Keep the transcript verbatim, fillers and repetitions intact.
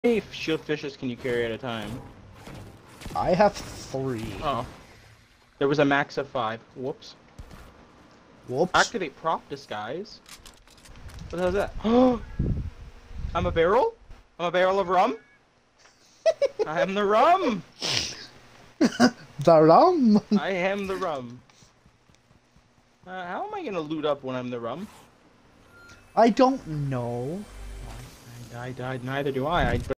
many shield fishes can you carry at a time? I have three. Oh. There was a max of five. Whoops. Whoops. Activate prop disguise. What the hell is that? Oh! I'm a barrel? I'm a barrel of rum? I am the rum! The rum. I am the rum. Uh, how am I gonna loot up when I'm the rum? I don't know. I died, died, neither do I. I